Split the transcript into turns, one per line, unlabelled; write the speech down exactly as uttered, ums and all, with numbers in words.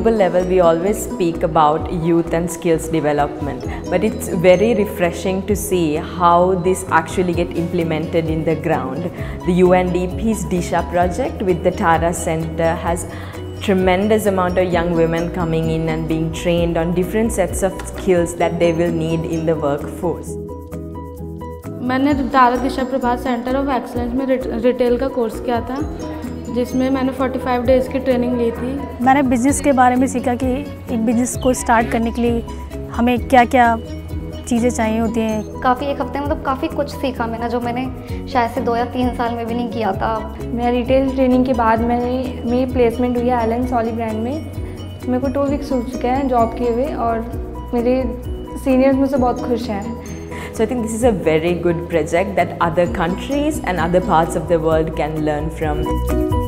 global level, we always speak about youth and skills development, but it's very refreshing to see how this actually get implemented in the ground. The U N D P's Disha project with the Tara Center has tremendous amount of young women coming in and being trained on different sets of skills that they will need in the workforce.
मैंने Tara Disha Prabhat centre of excellence में retail का course किया था, जिसमें मैंने पैंतालीस days की training ली थी।
मैंने बिज़नेस के बारे में सीखा कि एक बिज़नेस को स्टार्ट करने के लिए हमें क्या क्या चीज़ें चाहिए होती हैं।
काफ़ी एक हफ्ते में मतलब काफ़ी कुछ सीखा मैंने, जो मैंने शायद से दो या तीन साल में भी नहीं किया था।
मैं रिटेल ट्रेनिंग के बाद मैंने मेरी प्लेसमेंट हुई है एलन सॉली ब्रांड में। मेरे को टू वीक्स हो चुके हैं जॉब किए हुए और मेरे सीनियर्स मुझसे बहुत खुश हैं।
So I think this is a very good project that other countries and other parts of the world can learn from.